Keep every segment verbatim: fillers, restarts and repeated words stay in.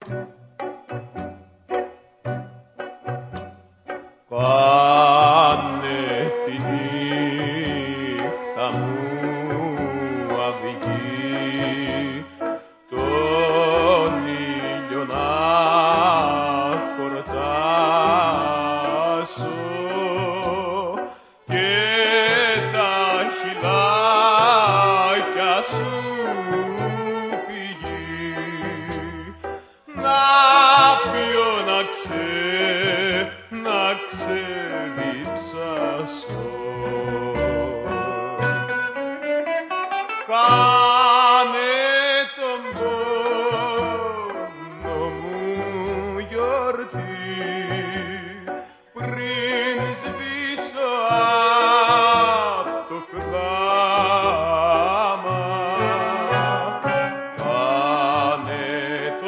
Κάνε τη νύχτα μου αυγή, τον ήλιο να χορτάσω και τα χειλάκια σου πηγή να πιω να ξέ, να ξεδιψάσω. Κάνε τον πόνο μου γιορτή πριν σβήσω απ' το κλάμα. Κάνε το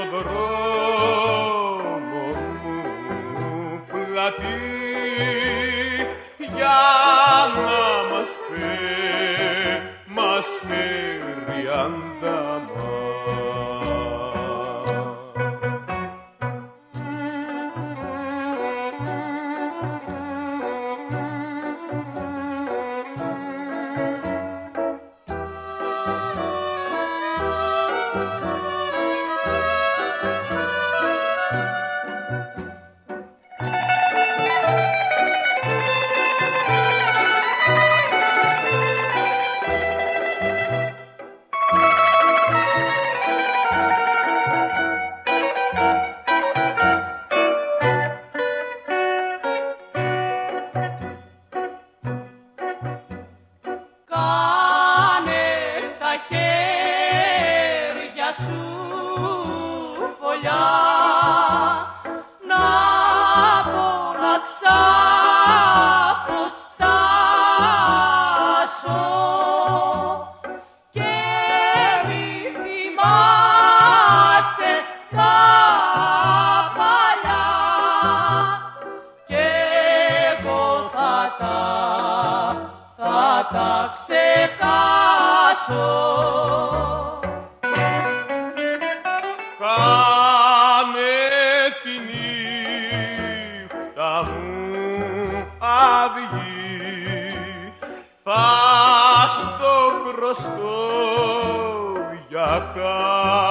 δρόμο μου πλατή για να μας φέρει, μας φέρει αντάμα. Κάνε τα χέρια σου φωλιά να μπορώ να ξαποστάσω και μη θυμάσαι τα παλιά και εγώ θα τα θα τα ξεχάσω. Κάνε τη νύχτα μου αυγή, θα στο χρωστώ για χάρη.